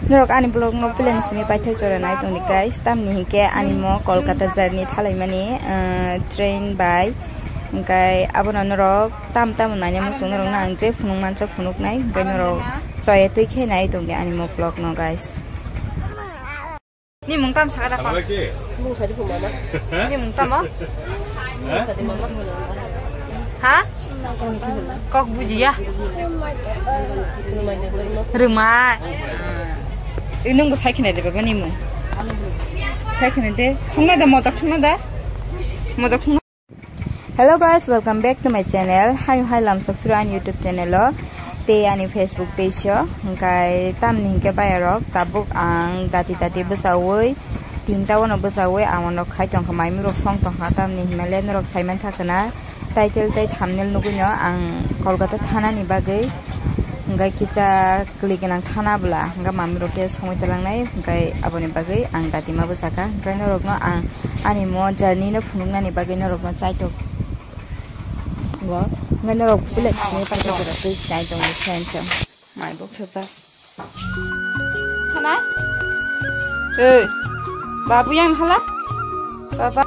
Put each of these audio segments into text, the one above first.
Norok ani blog no plan simi paithai chora nai tongni guys tamni hingke ani mo Kolkata journey thalaimani train by hingkai abono norok tam nanya musung norok na angje phunung mancha phunuk nai hingkai norok choye tui khe nai tongni ani mo blog no guys ni mung tam sagara pa mung sadi phu mama ni mung tam sadi mama ha kok buji ya rumah inung bu saikene de baba ni mu saikene de khungna da mojak khungna da mojak khungna. Hello guys, welcome back to my channel. Hi lam sakfira YouTube channel lo te ani Facebook page yo hingkai tam ni hingke bayarok tabuk ang dati besawoi tinta wono besawoi amonok khai tong khamai mi rok song tong ha tam ni Himalayan rok saiman thakana title tai thumbnail nugunyo ang Kolkata thana ni bagai hingkai kicha kligenang thana bla hingka mami rokke songoi talangnai hingkai aboni bagai ang dati ma besaka hingkai norok no ang ani mo journey no phunungna ni bagai norok no chaito wo ngai norok bullet ni pa ta ta tui chai tong ni chen chong mai bok chota thana babu yang hala baba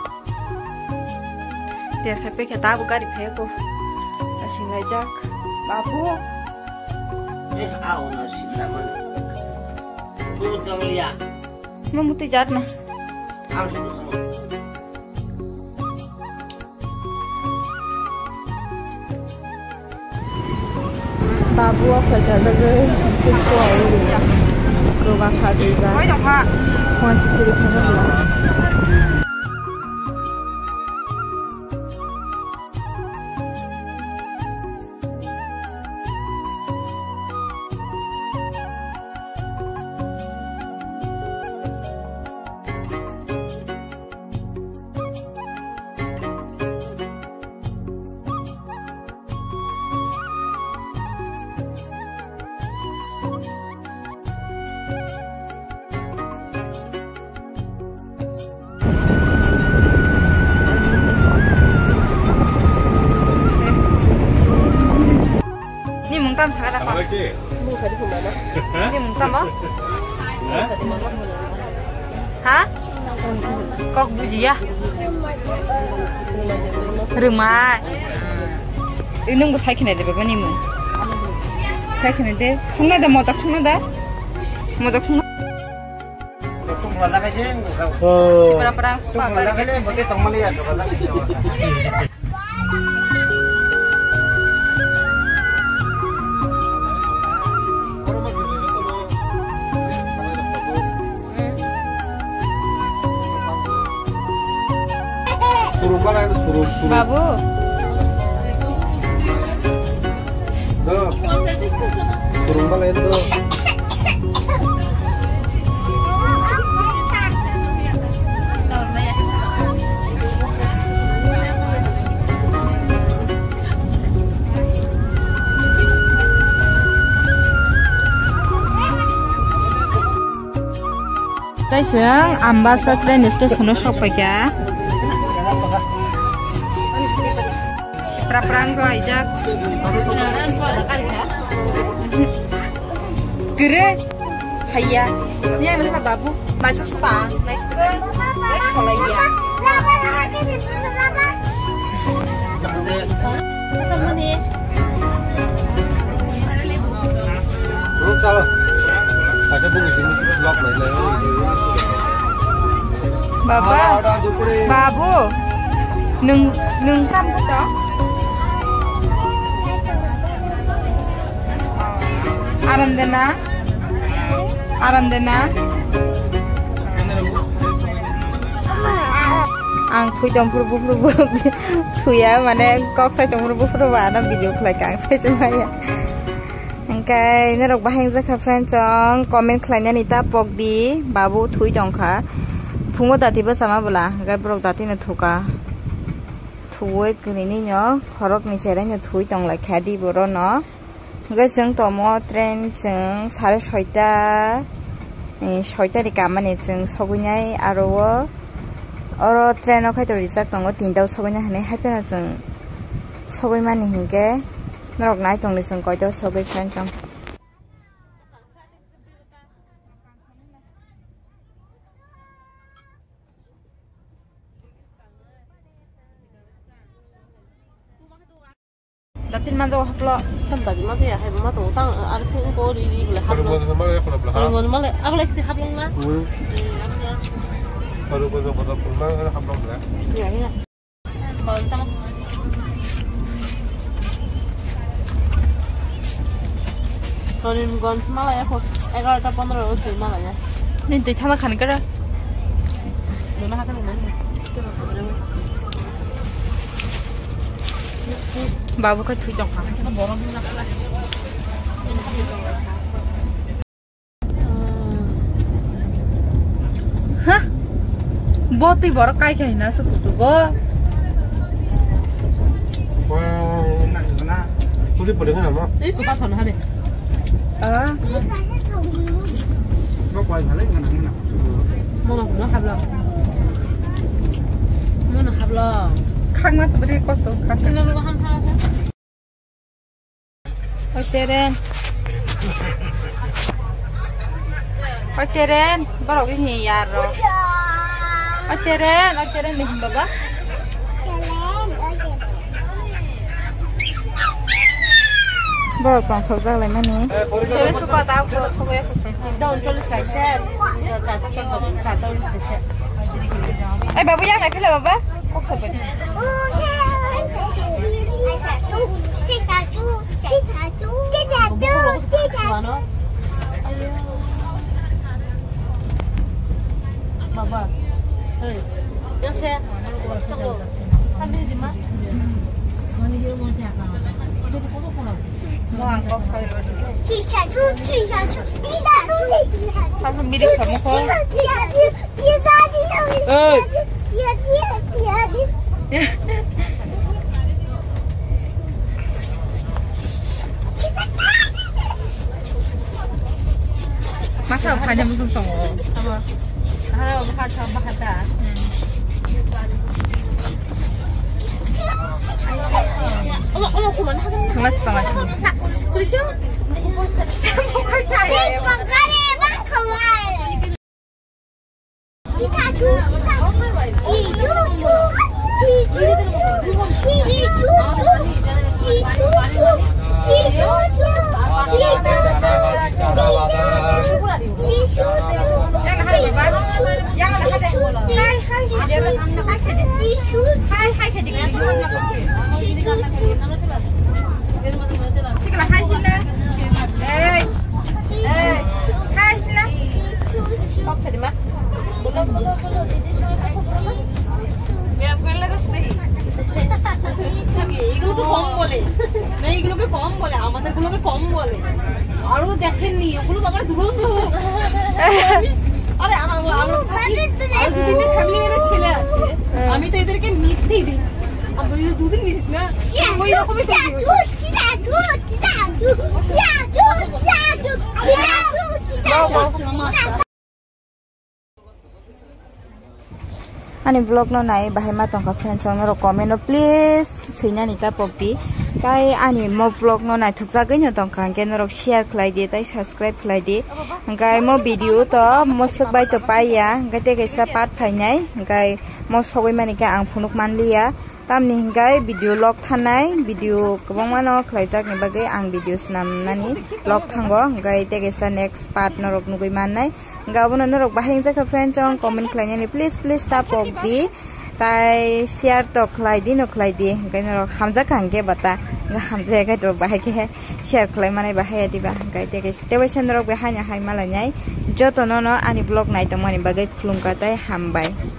dia khape khata bu gari phe ko asingai jak babu ao na sila man tu tong liya mamuti jat na ao se babu ko jada ge ko ai liya ko ba kha ji ba oi dong ha khon si siri khon la tam sagara pa mung sadi phu mama ni mung tam sadi mama ha kok buji ya rumah inung bu saikene de baba ni mu saikene de khungna da mojak khungna wala ka jeng para suka wala ka le bote tongmali ya wala babu turun balik itu guys yang Ambasa train station sampai ya perang kau ajak gere hayya ni adalah babu maju suka naik ke sekolah ya babu nung ram betul aram dena ang thui tong puru thuya mane kok sai tong puru ana video khlai kang sai chuma ya angkai norok baheng jakha friend chong comment khlaina ni ta pok di babu thui tong kha phungo dati ba sama bula gai brok dati na thuka thuwe kini ni nyo khorok ni chere nyo thui tong lai khadi boro no gai jeng tomo train jeng 6:30 6:00 ni kamani jeng sogunyai aro oro train khai to rijak tongo 3 sogunya hane haipera jeng sogoi mani hingke norok nai tongni jeng koito sogoi friend chong Tatin manjo haplo. Tempat di mana ya? Hai mama tuh tang arti engkau di boleh Kalau hablong. mau sama ya kalau belah. Kalau mau malah aku lagi hablong lah. Kalau mau pulang kan hablong lah. Ya ya. Kalau tang. Kalau ini gon semalah ya kok. 11:15 udah semalah ya. Nin tei thama khan kara. Mana hatan mana? Babu ka thu jong ha. Siapa borong ni nak lah. Hah? Boti bor kai kai na su ku go. Wah, nak. Tuli pada mana mah? Itu pas sana ada. Ah, Kau kuat mana mana? Mana hablong. Mana hablong. khang ma sabri kosto khang. Ini lu hang hang. Oi teren, barok ini yar ro. Oi teren nih baba. Barok tong sok jak lai mani. Teren suka tau ko sobe ko se. Daun 40 kaisa. Ya cata 40 kaisa. Eh babu yang naik lah baba. Kok sabri. Mana? Baba. Hei. Yang saya. Cakap. Kami di mana? Mana dia mau cakap? Jadi kau kau nak? Mau angkot saya ro. 去小猪，你的猪， Kamu mirip sama ko. Masa hanya musuh songo. Apa? Ada bahasa. Oma kuman hasan. Sangat sangat. Kerja? 这广告也蛮可爱的。皮卡丘，皮猪猪，皮猪猪，皮猪猪，皮猪猪，皮猪猪，皮猪猪，皮猪猪， Yang ada baba. Yang ada. Hai hai. Ada apa? Hai hai ke dikit. Sikla hai hila. Hey. Hey. Hai hila. Kok tadi mah? Belum. Ya, bukan lagi sih. Tapi এগুলোকে কম বলে না এগুলোকে কম বলে আমাদের গুলোকে কম বলে আরো দেখেননি ওগুলো তো আমার দুরন্ত আরে আমার দুদিনের ফ্যামিলি মেরে ছেলে আছে আমি তো এদেরকে মিশতেই দিই আমরা যদি দুদিন মিশিস না ওই রকমই Ani vlog no nai bahai ma tong ka friends on ro comment no please sina ni ta pokti tai ani mo vlog no nai thukja gai no tong kan ken ro share khlai di tai subscribe khlai di ngai mo video to mo suk bai to pai ya ngai te gai sa pat phai nai ngai mo sogoi mani ka ang phunuk manliya tamni ngai video log thanai video kabang mano khlai jak ni bagai ang video snam nani log thango ngai te gai sa next part no rok nugui mannai gabono no rok bahai jak friends on comment khlai ni please ta pok di tai share to khlai di no khlai di ngai no rok hamja kang ge bata nga hamja ga to bahai ke share khlai mane bahai diba ngai te gai te bai chan rok bahai nya hai malai nai joto no ani blog nai to mani bagai khulum ka tai hambai